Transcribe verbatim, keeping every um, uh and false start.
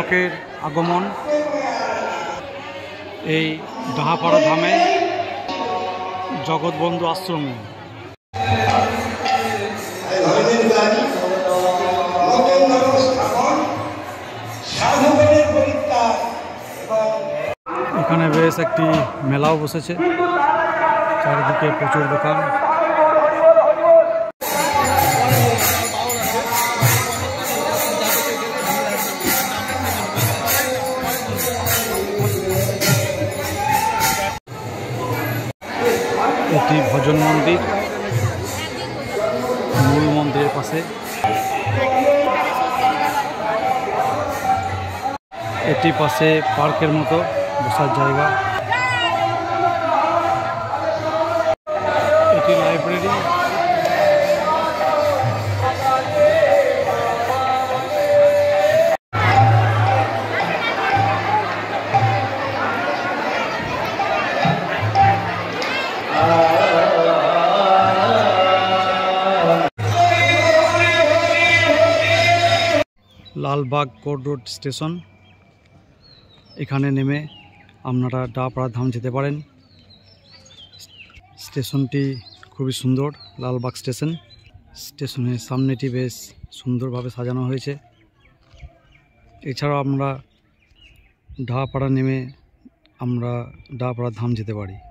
পর্যটকের আগমন এই ডাহাপাড়া ধামে জগৎবন্ধু আশ্রমে। এখানে বেশ একটি মেলাও বসেছে, চারিদিকে প্রচুর দোকান। এটি ভজন মন্দির, মূল মন্দিরের পাশে। এটি পাশে পার্কের মতো বসার জায়গা। এটি library. Lalbagh court road station, এখানে নেমে আপনারা ডাহাপাড়া ধাম যেতে পারেন। স্টেশনটি খুবই সুন্দর, লালবাগ স্টেশন। স্টেশনের সামনেটি বেশ সুন্দরভাবে সাজানো হয়েছে। এছাড়াও আমরা ডাহাপাড়া নেমে আমরা ডাহাপাড়া ধাম যেতে পারি।